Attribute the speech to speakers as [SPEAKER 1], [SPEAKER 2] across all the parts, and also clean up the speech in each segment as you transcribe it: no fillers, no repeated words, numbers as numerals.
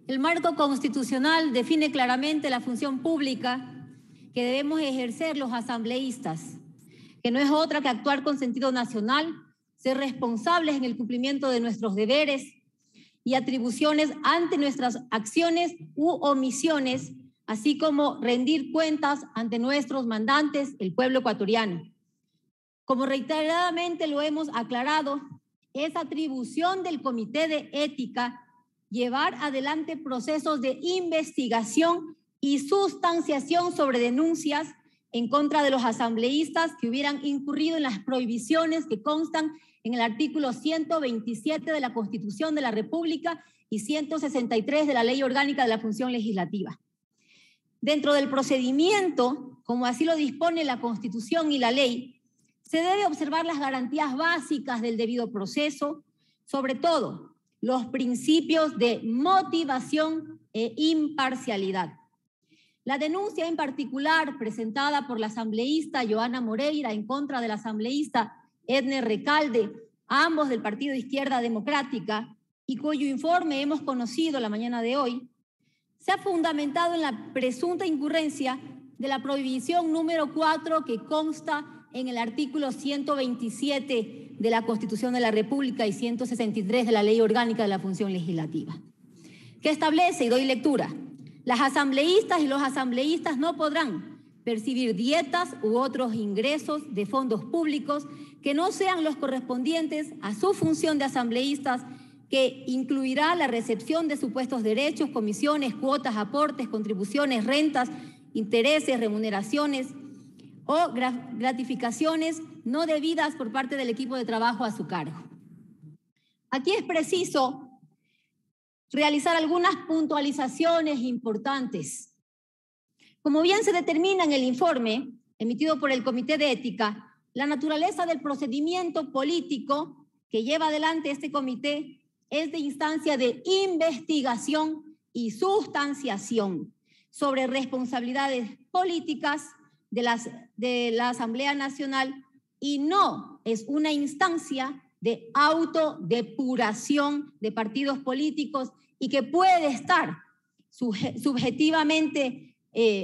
[SPEAKER 1] El marco constitucional define claramente la función pública que debemos ejercer los asambleístas, que no es otra que actuar con sentido nacional, ser responsables en el cumplimiento de nuestros deberes y atribuciones ante nuestras acciones u omisiones, así como rendir cuentas ante nuestros mandantes, el pueblo ecuatoriano. Como reiteradamente lo hemos aclarado, es atribución del Comité de Ética llevar adelante procesos de investigación y sustanciación sobre denuncias en contra de los asambleístas que hubieran incurrido en las prohibiciones que constan en el artículo 127 de la Constitución de la República y 163 de la Ley Orgánica de la Función Legislativa. Dentro del procedimiento, como así lo dispone la Constitución y la ley, se debe observar las garantías básicas del debido proceso, sobre todo los principios de motivación e imparcialidad. La denuncia en particular presentada por la asambleísta Joana Moreira en contra del asambleísta Edner Recalde, ambos del Partido de Izquierda Democrática, y cuyo informe hemos conocido la mañana de hoy, se ha fundamentado en la presunta incurrencia de la prohibición número 4 que consta en el artículo 127 de la Constitución de la República y 163 de la Ley Orgánica de la Función Legislativa, que establece, y doy lectura: las asambleístas y los asambleístas no podrán percibir dietas u otros ingresos de fondos públicos que no sean los correspondientes a su función de asambleístas, que incluirá la recepción de supuestos derechos, comisiones, cuotas, aportes, contribuciones, rentas, intereses, remuneraciones o gratificaciones no debidas por parte del equipo de trabajo a su cargo. Aquí es preciso realizar algunas puntualizaciones importantes. Como bien se determina en el informe emitido por el Comité de Ética, la naturaleza del procedimiento político que lleva adelante este comité es de instancia de investigación y sustanciación sobre responsabilidades políticas de la Asamblea Nacional y no es una instancia de autodepuración de partidos políticos y que puede estar subjetivamente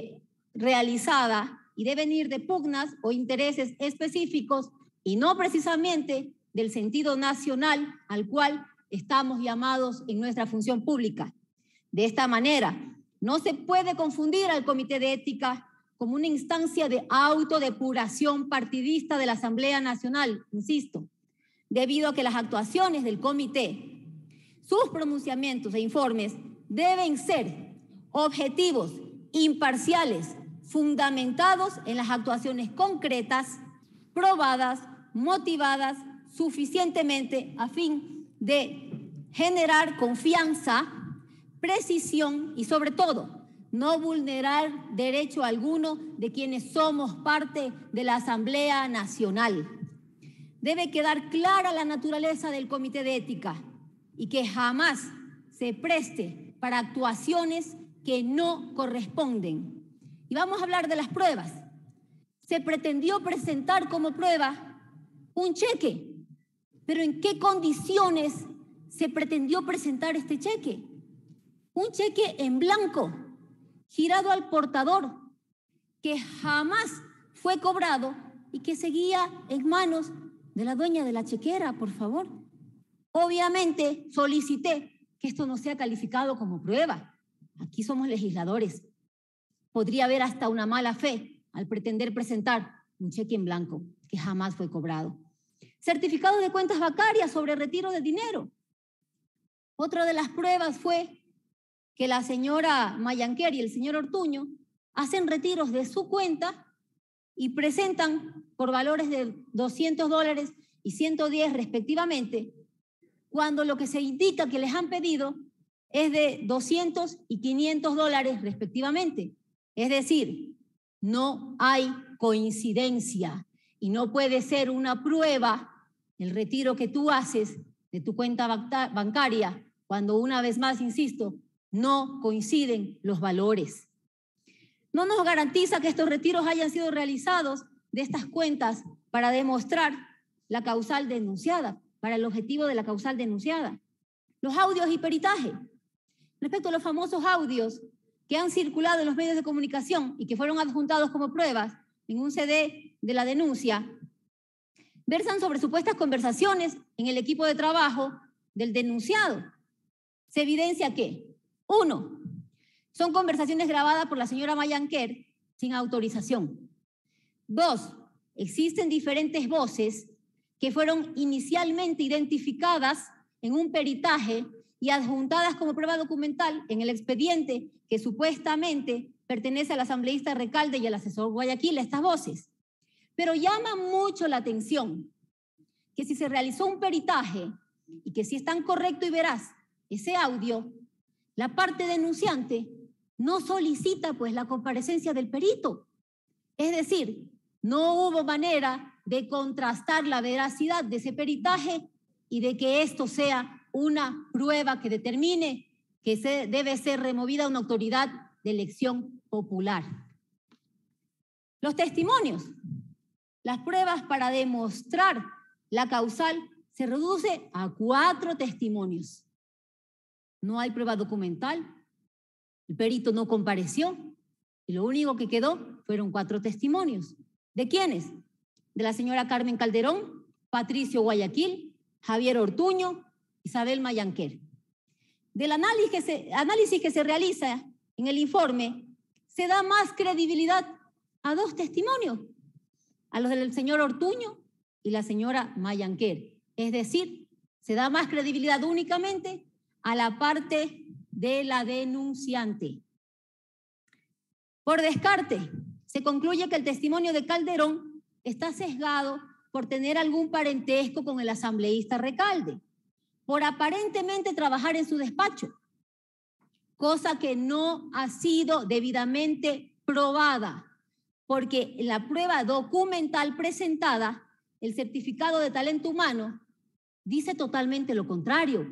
[SPEAKER 1] realizada y debe venir de pugnas o intereses específicos y no precisamente del sentido nacional al cual estamos llamados en nuestra función pública. De esta manera, no se puede confundir al Comité de Ética como una instancia de autodepuración partidista de la Asamblea Nacional, insisto, debido a que las actuaciones del comité, sus pronunciamientos e informes deben ser objetivos, imparciales, fundamentados en las actuaciones concretas, probadas, motivadas suficientemente a fin de generar confianza, precisión y sobre todo no vulnerar derecho alguno de quienes somos parte de la Asamblea Nacional. Debe quedar clara la naturaleza del Comité de Ética y que jamás se preste para actuaciones que no corresponden. Y vamos a hablar de las pruebas. Se pretendió presentar como prueba un cheque, pero ¿en qué condiciones se pretendió presentar este cheque? Un cheque en blanco, girado al portador, que jamás fue cobrado y que seguía en manos de la dueña de la chequera, por favor. Obviamente solicité que esto no sea calificado como prueba. Aquí somos legisladores. Podría haber hasta una mala fe al pretender presentar un cheque en blanco que jamás fue cobrado. Certificado de cuentas bancarias sobre retiro de dinero. Otra de las pruebas fue que la señora Mayanquer y el señor Ortuño hacen retiros de su cuenta y presentan por valores de $200 y 110 respectivamente, cuando lo que se indica que les han pedido es de $200 y $500 respectivamente. Es decir, no hay coincidencia y no puede ser una prueba el retiro que tú haces de tu cuenta bancaria cuando, una vez más, insisto, no coinciden los valores. No nos garantiza que estos retiros hayan sido realizados de estas cuentas para demostrar la causal denunciada, para el objetivo de la causal denunciada. Los audios y peritaje. Respecto a los famosos audios que han circulado en los medios de comunicación y que fueron adjuntados como pruebas en un CD de la denuncia, versan sobre supuestas conversaciones en el equipo de trabajo del denunciado. Se evidencia que, 1, son conversaciones grabadas por la señora Mayanquer sin autorización. 2, existen diferentes voces que fueron inicialmente identificadas en un peritaje y adjuntadas como prueba documental en el expediente que supuestamente pertenece al asambleísta Recalde y al asesor Guayaquil, estas voces. Pero llama mucho la atención que si se realizó un peritaje y que si es tan correcto y veraz ese audio, la parte denunciante no solicita pues la comparecencia del perito. Es decir, no hubo manera de contrastar la veracidad de ese peritaje y de que esto sea una prueba que determine que debe ser removida una autoridad de elección popular. Los testimonios. Las pruebas para demostrar la causal se reduce a 4 testimonios. No hay prueba documental, el perito no compareció y lo único que quedó fueron 4 testimonios. ¿De quiénes? De la señora Carmen Calderón, Patricio Guayaquil, Javier Ortuño, Isabel Mayanquer. Del análisis que se realiza en el informe, se da más credibilidad a 2 testimonios, a los del señor Ortuño y la señora Mayanquer. Es decir, se da más credibilidad únicamente a la parte de la denunciante. Por descarte, se concluye que el testimonio de Calderón está sesgado por tener algún parentesco con el asambleísta Recalde, por aparentemente trabajar en su despacho, cosa que no ha sido debidamente probada, porque en la prueba documental presentada, el certificado de talento humano dice totalmente lo contrario.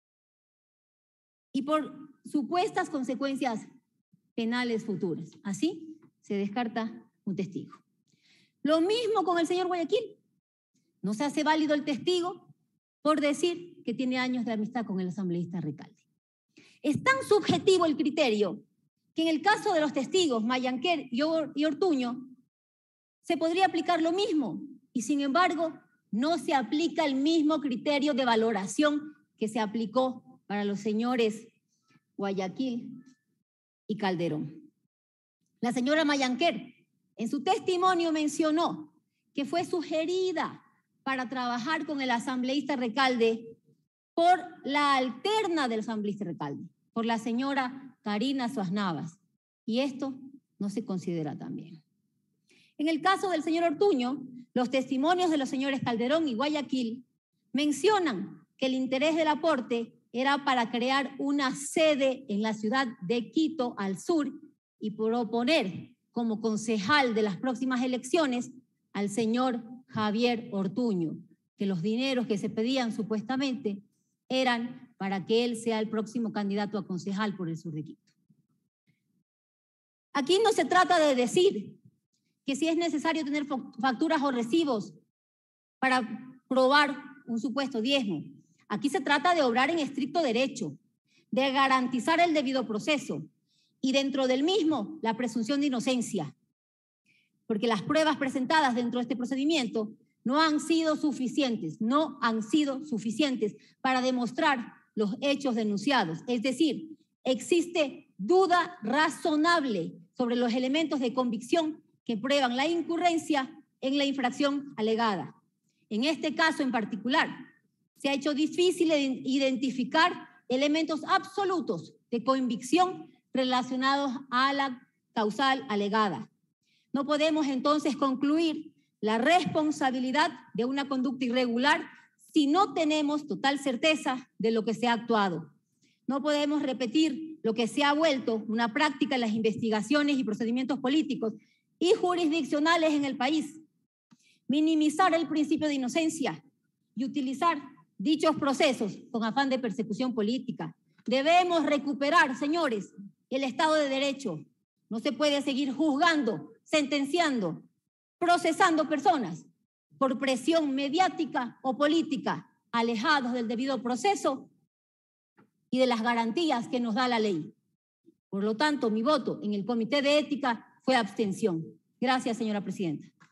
[SPEAKER 1] Y por supuestas consecuencias penales futuras. Así se descarta un testigo. Lo mismo con el señor Guayaquil. No se hace válido el testigo por decir que tiene años de amistad con el asambleísta Recalde. Es tan subjetivo el criterio que en el caso de los testigos Mayanquer y Ortuño se podría aplicar lo mismo y sin embargo no se aplica el mismo criterio de valoración que se aplicó para los señores Guayaquil y Calderón. La señora Mayanquer en su testimonio mencionó que fue sugerida para trabajar con el asambleísta Recalde por la alterna del asambleísta Recalde, por la señora Karina Suárez Navas, y esto no se considera también. En el caso del señor Ortuño, los testimonios de los señores Calderón y Guayaquil mencionan que el interés del aporte era para crear una sede en la ciudad de Quito al sur y proponer como concejal de las próximas elecciones al señor Javier Ortuño, que los dineros que se pedían supuestamente eran para que él sea el próximo candidato a concejal por el sur de Quito. Aquí no se trata de decir que si es necesario tener facturas o recibos para probar un supuesto diezmo. Aquí se trata de obrar en estricto derecho, de garantizar el debido proceso y dentro del mismo la presunción de inocencia, porque las pruebas presentadas dentro de este procedimiento no han sido suficientes para demostrar los hechos denunciados. Es decir, existe duda razonable sobre los elementos de convicción que prueban la incurrencia en la infracción alegada. En este caso en particular, se ha hecho difícil identificar elementos absolutos de convicción relacionados a la causal alegada. No podemos entonces concluir la responsabilidad de una conducta irregular si no tenemos total certeza de lo que se ha actuado. No podemos repetir lo que se ha vuelto una práctica en las investigaciones y procedimientos políticos y jurisdiccionales en el país. Minimizar el principio de inocencia y utilizar dichos procesos con afán de persecución política. Debemos recuperar, señores, el Estado de Derecho. No se puede seguir juzgando, sentenciando, procesando personas por presión mediática o política, alejados del debido proceso y de las garantías que nos da la ley. Por lo tanto, mi voto en el Comité de Ética fue abstención. Gracias, señora presidenta.